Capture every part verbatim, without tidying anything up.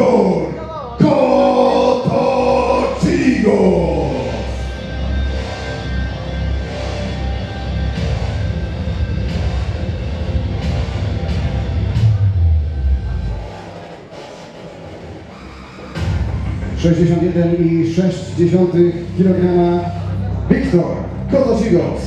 Wiktor Kotocigos. sześćdziesiąt jeden i sześć dziesiątych kilograma Wiktor Kotocigos.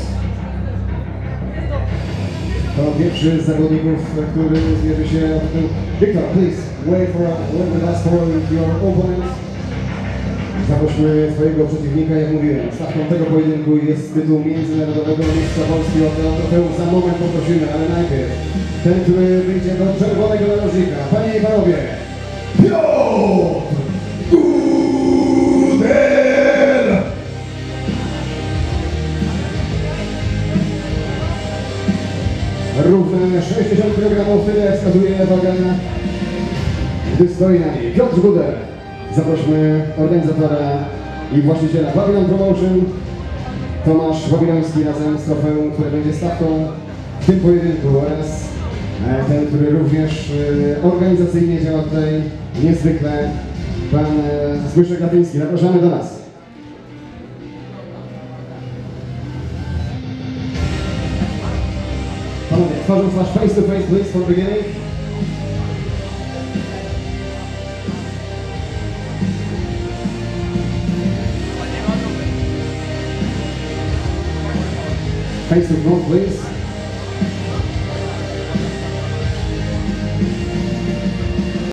To pierwszy z zawodników, który zmierzy się. Wiktor, please wait for a little bit for your opponent. Zaprośmy swojego przeciwnika, jak mówiłem. Stawką tego pojedynku jest tytuł międzynarodowego mistrza Polski. O to trofeum za moment poprosimy, ale najpierw ten, który wyjdzie do czerwonego narożnika. Panie i panowie, Piotr Gudel! Równe sześćdziesiąt kilogramów, tyle wskazuje waga, gdy stoi na niej Piotr Gudel. Zaprośmy organizatora i właściciela Babylon Promotion, Tomasz Babiloński, razem z trofeum, które będzie stawką w tym pojedynku, oraz ten, który również organizacyjnie działa tutaj niezwykle, pan Zbyszek Latyński. Zapraszamy do nas. Panowie, twarzą twarz, face to face, please, for beginning. Face to front, please.